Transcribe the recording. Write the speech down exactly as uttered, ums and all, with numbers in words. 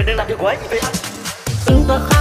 Vậy đừng làm việc của anh, vậy anh. Chúng ta khác